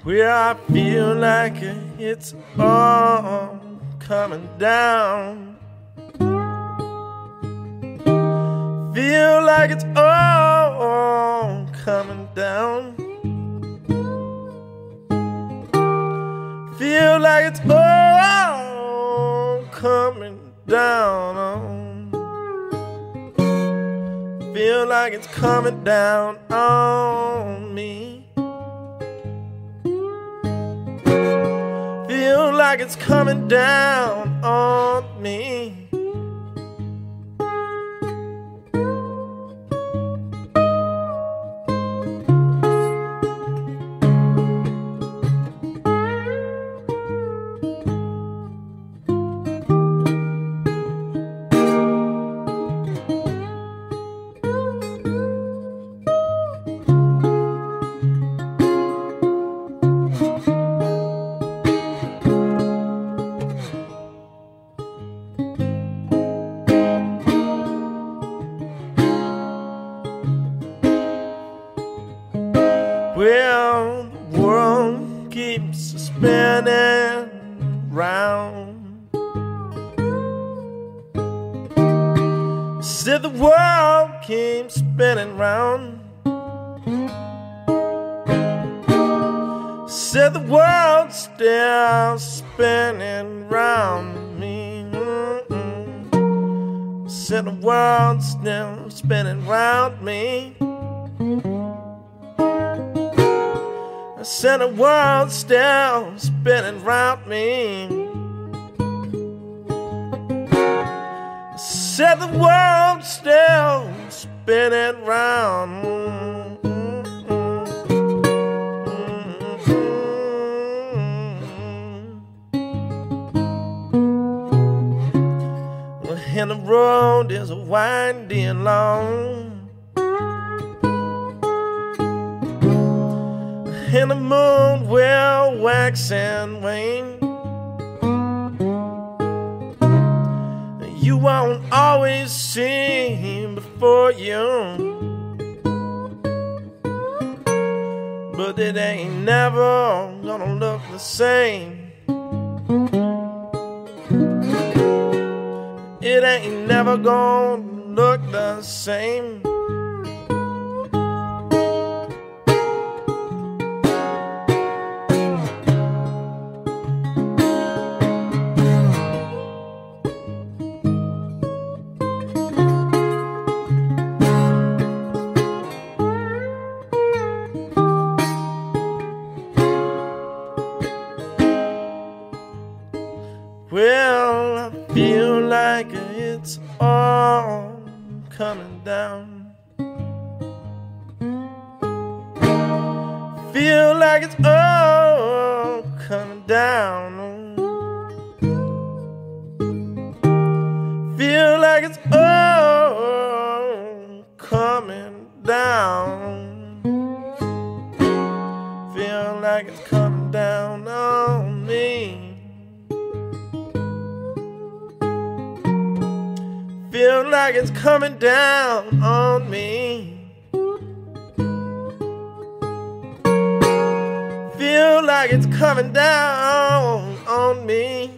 where I feel like it's all coming down. Feel like it's all coming down. Feel like it's all coming down. Feel like it's coming down on me. Feel like it's coming down on me. Well, the world keeps spinning round. Said the world keeps spinning round. Said the world's still spinning round me. Said the world's still spinning round me. Said the world's still spinning round me. Said the world's still spinning round. And the road is windy and long. And the moon will wax and wane. You won't always see before you, but it ain't never gonna look the same. It ain't never gonna look the same. Well, I feel like it's all coming down. Feel like it's all coming down. Feel like it's all coming down. Feel like it's coming down on me. Feel like it's coming down on me. Feel like it's coming down on me.